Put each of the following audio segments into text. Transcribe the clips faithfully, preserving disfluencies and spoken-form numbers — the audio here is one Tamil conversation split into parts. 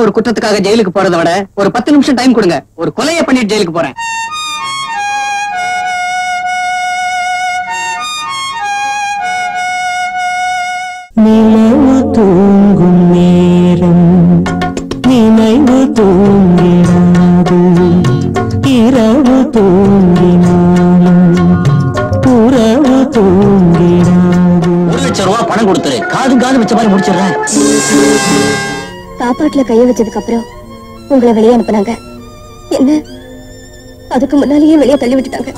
ஒரு குற்றத்துக்காக ஜெயிலுக்கு போறதை விட ஒரு பத்து நிமிஷம் டைம் கொடுங்க, ஒரு கொலையை பண்ணிட்டு ஜெயிலுக்கு போறேன். நிலவு தூங்கும் நேரம் நினைவு தூங்கினாது, இரவு தூங்கினாலும் உறவு தூங்கினாது. ஒரு லட்சம் ரூபாய் பணம் கொடுத்துரு, காது காது வச்ச மாதிரி முடிச்சிடுறேன். சாப்பாட்டுல கைய வச்சதுக்கு அப்புறம் உங்களை வெளியே அனுப்புனாங்க. என்ன அதுக்கு முன்னாலேயே வெளியே தள்ளி விட்டுட்டாங்க.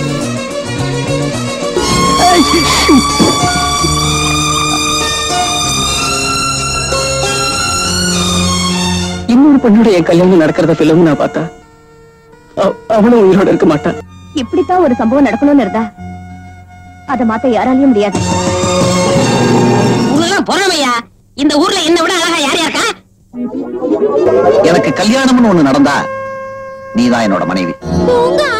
இன்னொரு பொண்ணோட என் கல்யாணம் நடக்கிறத பிள்ளைங்க நான் பார்த்தா அவனும் உயிரோட இருக்க மாட்டான். இப்படித்தான் ஒரு சம்பவம் நடக்கணும்னு இருந்தா அதை மாத்த யாராலையும் முடியாது. பொறாமையா? இந்த ஊர்ல என்ன விட அழகா யார் யாருக்கா? எனக்கு கல்யாணம்னு ஒண்ணு நடந்தா நீதான் என்னோட மனைவி. உங்க